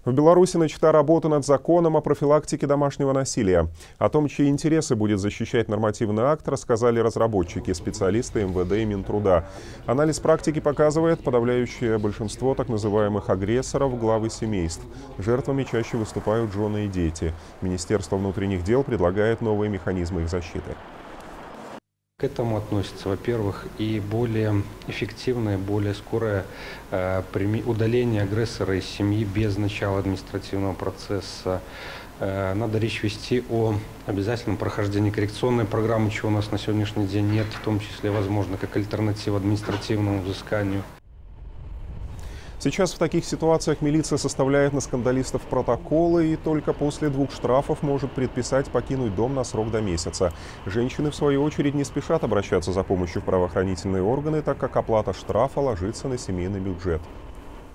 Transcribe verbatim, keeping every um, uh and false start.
В Беларуси начата работа над законом о профилактике домашнего насилия. О том, чьи интересы будет защищать нормативный акт, рассказали разработчики, специалисты эм вэ дэ и Минтруда. Анализ практики показывает, подавляющее большинство так называемых агрессоров – главы семейств. Жертвами чаще выступают жены и дети. Министерство внутренних дел предлагает новые механизмы их защиты. К этому относится, во-первых, и более эффективное, более скорое э, удаление агрессора из семьи без начала административного процесса. Э, надо речь вести о обязательном прохождении коррекционной программы, чего у нас на сегодняшний день нет, в том числе, возможно, как альтернатива административному взысканию. Сейчас в таких ситуациях милиция составляет на скандалистов протоколы и только после двух штрафов может предписать покинуть дом на срок до месяца. Женщины, в свою очередь, не спешат обращаться за помощью в правоохранительные органы, так как оплата штрафа ложится на семейный бюджет.